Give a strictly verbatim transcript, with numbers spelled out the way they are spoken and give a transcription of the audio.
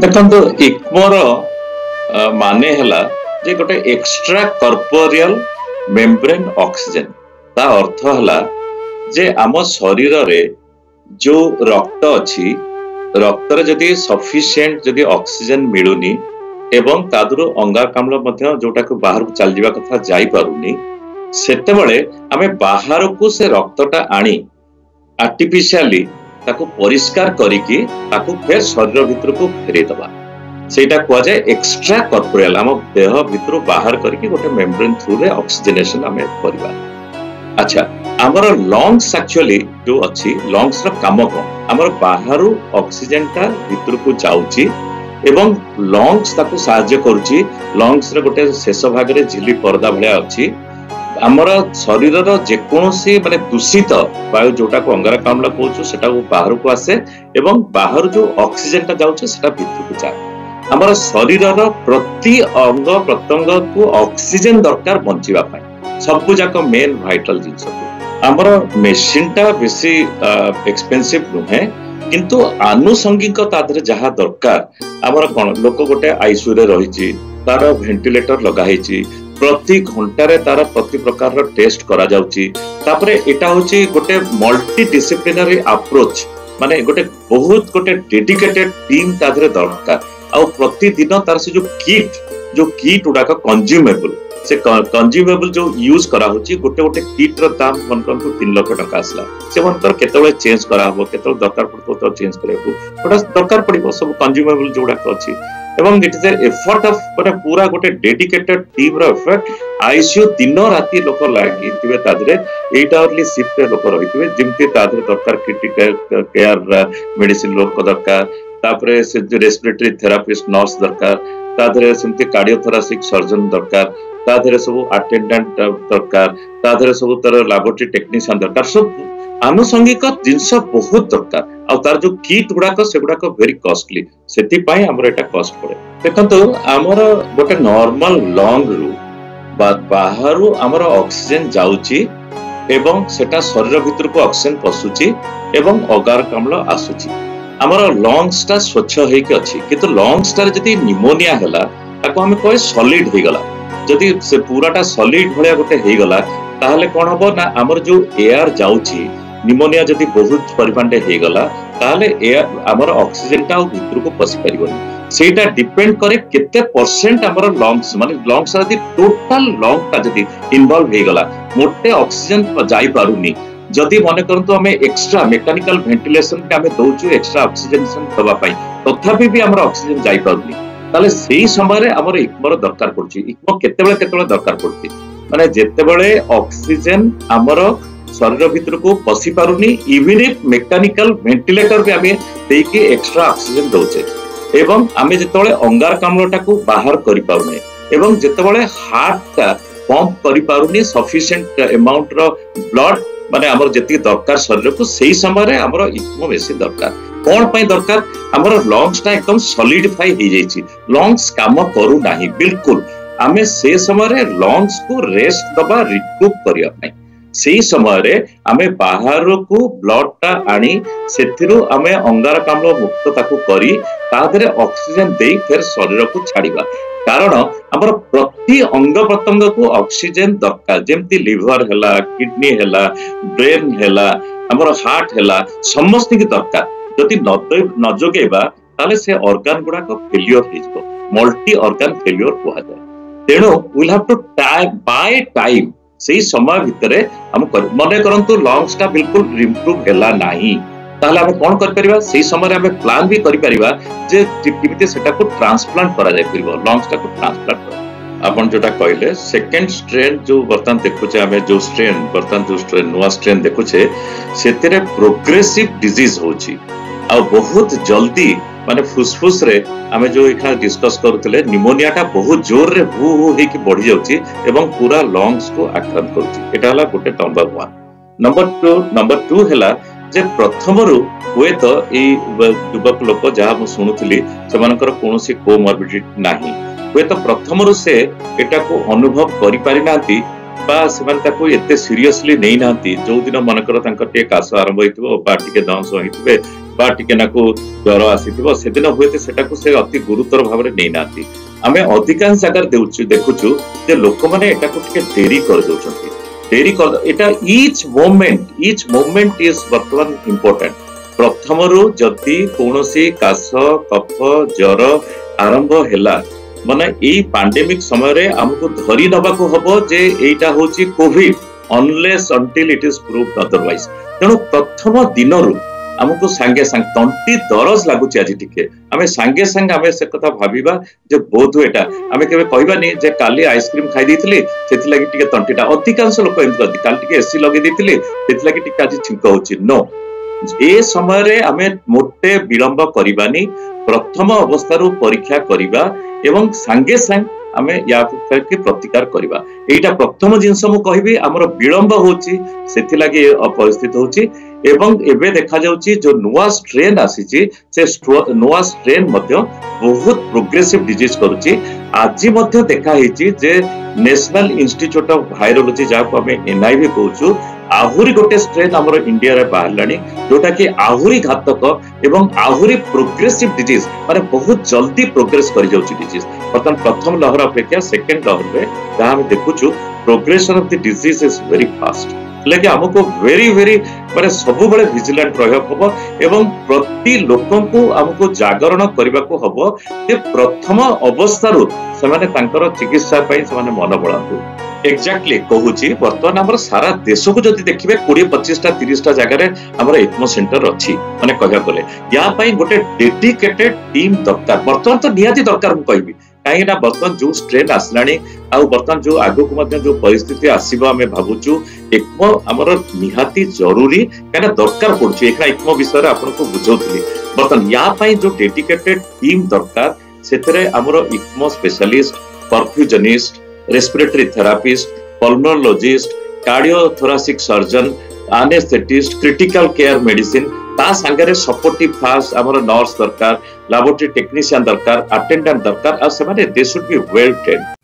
देखो इक्मोर माने हला जे गोटे एक्स्ट्रा कॉर्पोरियल मेम्ब्रेन ऑक्सीजन ता अर्थ हला जे आम शरीर रे जो रक्त अच्छी रक्त रे जदि सफिशिएंट जदि ऑक्सीजन मिलुनी एवं तादुरु अंगारकाम्ल मध्य जोटा को बाहर को चल जीवा कथा जाई पारुनी सेते बळे आमे बाहर को से रक्तटा आनी आर्टिफिशियली ताको परिष्कार करिकी ताको फेर शरीर भितर को फेरे दबा सेटा कुआ जाय एक्स्ट्रा कॉर्पोरियल आम देह भितर बाहर करिकी गोटे मेम्ब्रेन थ्रू रे ऑक्सीजनेशन आमे करबा। अच्छा हमर लंग्स एक्चुअली जो अछि लंग्स रो काम कोन हमर बाहरु ऑक्सीजन ता भितर को जाउची एवं लंग्स ताको सहायता करूची लंग्स रे गोटे शेष भाग रे झिली पर्दा भलिया अछि आमर शरीर जेकोसी माने दूषित वायु जोटा को अंगारकाम्ल कहूँ सेटा बाहर को आसे एवं बाहर जो ऑक्सीजन टा जाउचे सेटा भीतर को जाए आमर शरीर प्रति अंग प्रत्यंग को ऑक्सीजन दरकार बंचिबा पई सब जाक मेन वाइटल जिंस आमर मेशिन टा बेसी एक्सपेंसिव नुहे किंतु आनुषंगिक तादरे जहा दरकार आमर कोन लोक गोटे आईसीयू रे रहिची तार वेंटिलेटर लगा हेची प्रति घंटारे तार प्रति प्रकार टेस्ट करा जाउची तापरे एटा होची गोटे मल्टी डिसिप्लिनरी अप्रोच माने गोटे बहुत गोटे डेडिकेटेड टीम तादरे दरकार आ प्रति दिन तार से जो किट जो किट उडा का कंज्यूमेबल से कंज्यूमेबल जो यूज करा होची गोटे गोटे किट रो दाम मनकन को तीन लाख टका आसला से मनकर केतबे चेंज करा हो केतबे दरकार पड़तो तो चेंज करेको ओटा दरकार पड़िबो सब कंज्यूमेबल जोडा को अछि एवं इट इज एफर्ट ऑफ माने पूरा गोटे डेडिकेटेड टीम रो एफर्ट आईसीयू दिन राती लोक लागी तिबे तादरे आठ आवरली शिफ्ट रे लोक रहितबे जिमते तादरे दरकार क्रिटिकल केयर मेडिसिन लोक दरकार तापरे से रेस्पिरेटरी थेरापिस्ट नर्स दरकार तादरे सेमते कार्डियोथोरासिक सर्जन दरकार तादरे सब अटेंडेंट दरकार तादरे सब तर लैबोरेटरी टेक्नीशियन दरकार सब आनुषंगिक जिनस बहुत दरकार आ तार जो किट गुडाक से गुडाक वेरी कॉस्टली सेति पई हमर एटा कॉस्ट पड़े देखंतु हमर गोटे नॉर्मल लंग रु बा बाहरु हमर ऑक्सीजन जाउची एवं सेटा शरीर भीतर को ऑक्सीजन पसुची एवं अगारकाम्ल आसुची हमर लंग्स ता स्वच्छ हे के अछि किंतु लंग्स ता जति निमोनिया हला ताको हम कहे सॉलिड हे गला जति से पूराटा सॉलिड भलिया गोटे हे गला ताहले कोन हबो ना हमर जो एयर जाउची निमोनिया जदि बहुत परिमाण रे हे गला ताहले एयर हमर ऑक्सीजन ता भीतर को पसि परिबोनी सेटा डिपेंड करे केते परसेंट हमर लंग्स माने लंग्स जदि टोटल लंग ता जदि इन्वॉल्व हे गला मोटे ऑक्सीजन जाई पारुनी जदि माने करंतु हमें एक्स्ट्रा मैकेनिकल वेंटिलेशन के हमें दोचु एक्स्ट्रा ऑक्सीजनेशन दबा पई तथापि भी हमर ऑक्सीजन जाई पारुनी ताले सेही समय रे हमर इक्मोर दरकार पड़ची इक्मो केतेबेले केतेबेले दरकार पड़ती माने जेतेबेले ऑक्सीजन हमर शरीर भीतर को पसी पारुनी इवन इफ मैकेनिकल वेंटिलेटर भी हमें देकी एक्स्ट्रा ऑक्सीजन दोचे एवं हमें जेतेबेले अंगारकाम्लटा को बाहर करि पारुने एवं जेतेबेले हार्ट ता पंप करि पारुनी सफिशिएंट अमाउंट रो ब्लड माने हमर जति दरकार शरीर को सेही समय रे हमर इक्मो बेसी दरकार कोन पई दरकार हमर लंग्स ता एकदम सॉलिडिफाई हो जाईची लंग्स काम करू नाही बिल्कुल हमें से समय रे लंग्स को रेस्ट दबा रिकूप करिया नै सेही समय रे हमें बाहर को ब्लड ता आनी सेथिरु हमें अंगारकाम्ल मुक्त ताकू करी तादरे ऑक्सीजन देई फिर शरीर को छाड़ीबा कारण हमर प्रति अंग प्रत्यंग को ऑक्सीजन दरकार जेमती लिवर हैला किडनी हैला ब्रेन हैला हमर हार्ट हैला समस्त की दरकार जदि न जोगेबा ताले से ऑर्गन गुडा को फेलियर हिजबो मल्टी ऑर्गन फेलियर कोहा जाय तेनो will have to time by time सेही समय भितरे हम मने करंतु लंग्स ता बिल्कुल इंप्रूव हैला नाही ताले हम कोन कर परिबा सेही समय रे हम प्लान भी करि परिबा जे किमिते सेटा को ट्रांसप्लांट करा जाय परिबो लंग्स ता को ट्रांसप्लांट अपन जोटा कहले सेकंड स्ट्रेन जो वर्तमान देखुचे हमें जो स्ट्रेन वर्तमान जो स्ट्रेन नुवा स्ट्रेन देखुचे सेतेरे प्रोग्रेसिव डिजीज होची आ बहुत जल्दी माने फुसफुस रे हमें जो एखा डिस्कस करथले निमोनिया टा बहुत जोर रे भू भू हे कि बढ़ी जाउची एवं पूरा लंग्स को आक्रांत करूची एटा हला गोटे number one number two number two हला जे प्रथम रु हुए तो ए युवक लोक जहा मु सुनुथली सेमानकर कोनोसी कोमॉर्बिडिटी नाही हुए तो प्रथम रु से एटा को अनुभव करि पारि नांती बा सेमान ताको एते सीरियसली नै नांती जो दिन मनकर तांकर टे कास आरंभ होइतबो बा टिके दंस होइतबे बा टिके नाकु ज्वर आसीथिबो सेदिन हुएते सेटाकु से अति गुरुतर भाबरे नै नाती आमे अधिकांश जगह देउछु देखुछु जे लोक माने एटाकु टिके डेरी कर दोछंती डेरी कर एटा each moment each moment is वर्तमान इंपोर्टेंट प्रथमरु जति कोनोसी काश कफ ज्वर आरंभ हैला माने एई पैंडेमिक समय रे हमको धरी नबाको हबो जे एटा होची COVID unless until it is proved otherwise तेणु प्रथम दिनरु हमको सांगे सांग तंटी दरज लागुची आज टिके आमे सांगे सांग आमे से कथा भाबिबा जे बोध एटा आमे केबे कहबानी जे काली आइसक्रीम खाई देथिली सेति लागि टिके तंटीटा अधिकांश लोक एम करदी काली टिके एसी लगे देथिली सेति लागि टिके आज छिंक होची नो ए समय रे आमे मोटे विलंब करिबानी प्रथम अवस्था परीक्षा करिबा एवं सांगे सांग आमे या के प्रतिकार करिबा एटा प्रथम जिंस मु कहबी हमर विलंब होची सेति लागि परिस्थिति होची एवं एबे देखा जाउची जो नुवा स्ट्रेन आसीची से नुवा स्ट्रेन मध्य बहुत प्रोग्रेसिव डिजीज करूची आज मध्य देखा हेची जे नेशनल इंस्टीट्यूट ऑफ वायरोलॉजी जाको हमें एनआईवी कहूछु आहुरी गोटे स्ट्रेन हमर इंडिया रे बाहरलानी जोटा कि आहुरी घातक एवं आहुरी प्रोग्रेसिव डिजीज माने बहुत जल्दी प्रोग्रेस करि जाउची डिजीज बर्तमान प्रथम लहर अपेक्षा सेकंड लहर रे जहां हम देखुछु progression of the disease is very fast लेकिन हमको वेरी वेरी माने सब बळे विजिलेंट रहय हबो एवं प्रति लोकन को हमको जागरण करबा को हबो जे प्रथम अवस्था रु से माने तांकर चिकित्सा पई से माने मन बळातु एक्जेक्टली कहूची वर्तमान हमर सारा देश को जदि देखिबे बीस पच्चीस टा तीस टा जगह रे हमर एक्मो सेंटर अछि माने कहया गले या पई गोटे डेडिकेटेड टीम दरकार वर्तमान तो निहाती दरकार हम कहबी काहे ना वर्तमान जो स्ट्रेन आसलानी आ वर्तमान जो आगो को मध्य जो परिस्थिति आसीबा हमें भाबुचु एक्मो हमर निहाती जरूरी काना दरकार पड़छि एकरा एक्मो विषय रे आपन को बुझौतली वर्तमान या पई जो डेडिकेटेड टीम दरकार सेतरे हमर ECMO specialist perfusionist respiratory therapist pulmonologist cardiothoracic surgeon anaesthetist critical care medicine ता संगे सपोर्टिव फास्ट हमर नर्स दरकार लैबोरेटरी टेक्नीशियन दरकार अटेंडेंट दरकार आ से माने दे शुड बी वेल ट्रेन्ड